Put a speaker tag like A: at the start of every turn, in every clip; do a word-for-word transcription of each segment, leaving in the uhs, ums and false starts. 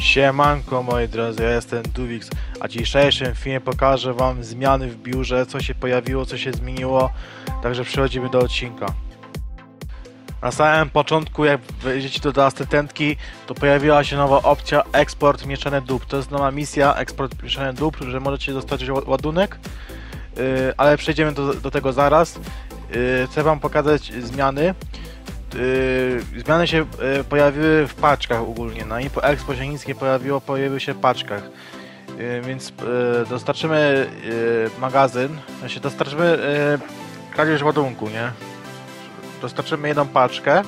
A: Siemanko moi drodzy, ja jestem Duwix, a w dzisiejszym filmie pokażę wam zmiany w biurze, co się pojawiło, co się zmieniło, także przechodzimy do odcinka. Na samym początku, jak wejdziecie do asystentki, to pojawiła się nowa opcja eksport mieszane dóbr. To jest nowa misja eksport mieszane dóbr, że możecie dostarczyć ładunek, yy, ale przejdziemy do, do tego zaraz. Yy, chcę wam pokazać zmiany. Yy, zmiany się yy, pojawiły w paczkach ogólnie. Na Info Expo się nic nie pojawiło, pojawiły się w paczkach. Yy, więc yy, dostarczymy yy, magazyn, znaczy dostarczymy yy, kradzież ładunku, nie? Dostarczymy jedną paczkę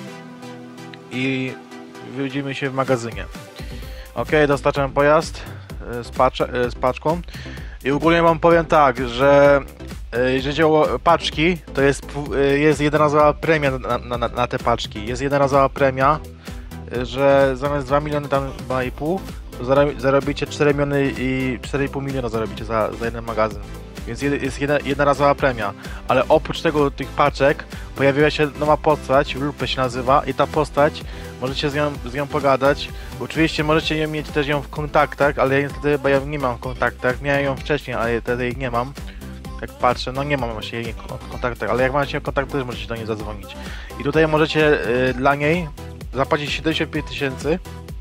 A: i widzimy się w magazynie. Ok, dostarczam pojazd yy, z, pacz yy, z paczką i ogólnie wam powiem tak, że jeżeli chodzi o paczki, to jest, jest jednorazowa premia na, na, na te paczki. Jest jednorazowa premia, że zamiast dwa miliony, tam dwa i pół, to zarobicie cztery miliony i cztery i pół miliona zarobicie za, za jeden magazyn. Więc jest jedna, jednorazowa premia. Ale oprócz tego, tych paczek, pojawiła się nowa postać, Lupe się nazywa, i ta postać, możecie z nią, z nią pogadać. Oczywiście możecie ją mieć też ją w kontaktach, ale ja niestety, bo ja nie mam w kontaktach. Miałem ją wcześniej, ale wtedy jej nie mam. Jak patrzę, no nie mam właśnie jej w kontaktach, ale jak macie kontakt, też możecie do niej zadzwonić. I tutaj możecie y, dla niej zapłacić siedemdziesiąt pięć tysięcy,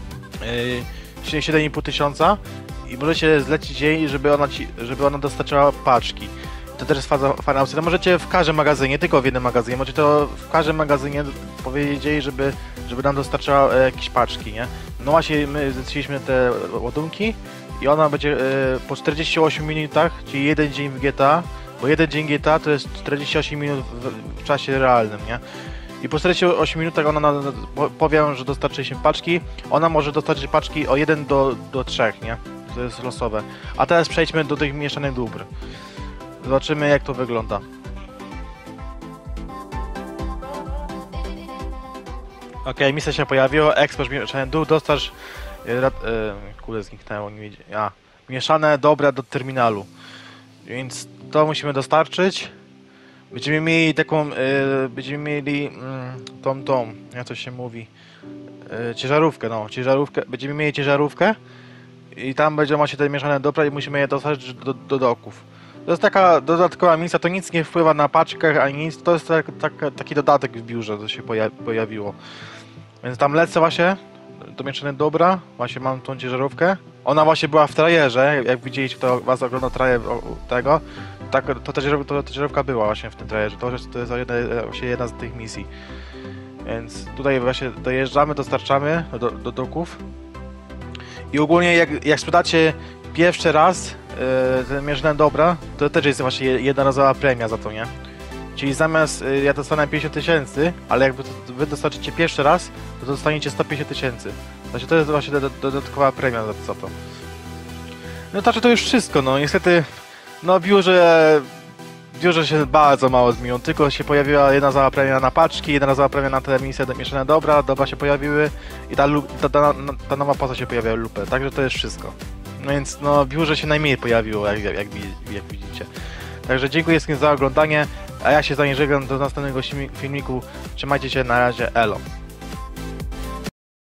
A: y, siedem i pół tysiąca i możecie zlecić jej, żeby ona, ci, żeby ona dostarczała paczki. To też jest fajna opcja. No możecie w każdym magazynie, tylko w jednym magazynie, możecie to w każdym magazynie powiedzieć jej, żeby, żeby nam dostarczała e, jakieś paczki, nie? No właśnie, my zleciliśmy te ładunki i ona będzie e, po czterdziestu ośmiu minutach, czyli jeden dzień w G T A, bo jeden dzień G T A to jest czterdzieści osiem minut w, w czasie realnym, nie? I po czterdziestu ośmiu minutach ona na, powiem, że dostarczyliśmy paczki, ona może dostarczyć paczki o jeden do trzech, nie? To jest losowe. A teraz przejdźmy do tych mieszanych dóbr. Zobaczymy, jak to wygląda. Ok, misja się pojawiła, eksport mieszany dóbr, dostarcz... Yy, yy, kurde, zniknęło, nie widzę. A, mieszane dobra do terminalu. Więc to musimy dostarczyć. Będziemy mieli taką... Yy, będziemy mieli... Yy, tą, tą, jak to się mówi... Yy, ciężarówkę, no, ciężarówkę. Będziemy mieli ciężarówkę. I tam będzie macie te mieszane dobra i musimy je dostarczyć do, do doków. To jest taka dodatkowa misja, to nic nie wpływa na paczkach ani nic, to jest tak, tak, taki dodatek w biurze, to się poja pojawiło. Więc tam lecę właśnie do mieszane dobra, właśnie mam tą ciężarówkę. Ona właśnie była w trajerze, jak widzieliście, kto was ogląda trajer tego, tak, to ta ciężarówka była właśnie w tym trajerze, to, to jest jedna, właśnie jedna z tych misji. Więc tutaj właśnie dojeżdżamy, dostarczamy do, do doków. I ogólnie jak, jak sprzedacie pierwszy raz yy, ten mieszane dobra, to też jest właśnie jednorazowa premia za to, nie? Czyli zamiast yy, ja dostanę pięćdziesiąt tysięcy, ale jakby to, wy dostarczycie pierwszy raz, to dostaniecie sto pięćdziesiąt tysięcy. Znaczy to jest właśnie dodatkowa premia za, za to. No znaczy to już wszystko, no niestety, no w biurze, w biurze się bardzo mało zmieniło, tylko się pojawiła jednorazowa premia na paczki, jednorazowa premia na te misje mieszane dobra, dobra się pojawiły i ta, ta, ta, ta nowa postać się pojawiła, Lupe, także to jest wszystko. No więc no w biurze się najmniej pojawiło, jak, jak, jak, jak widzicie. Także dziękuję wszystkim za oglądanie, a ja się za nie żegnam do następnego filmiku. Trzymajcie się, na razie, elo.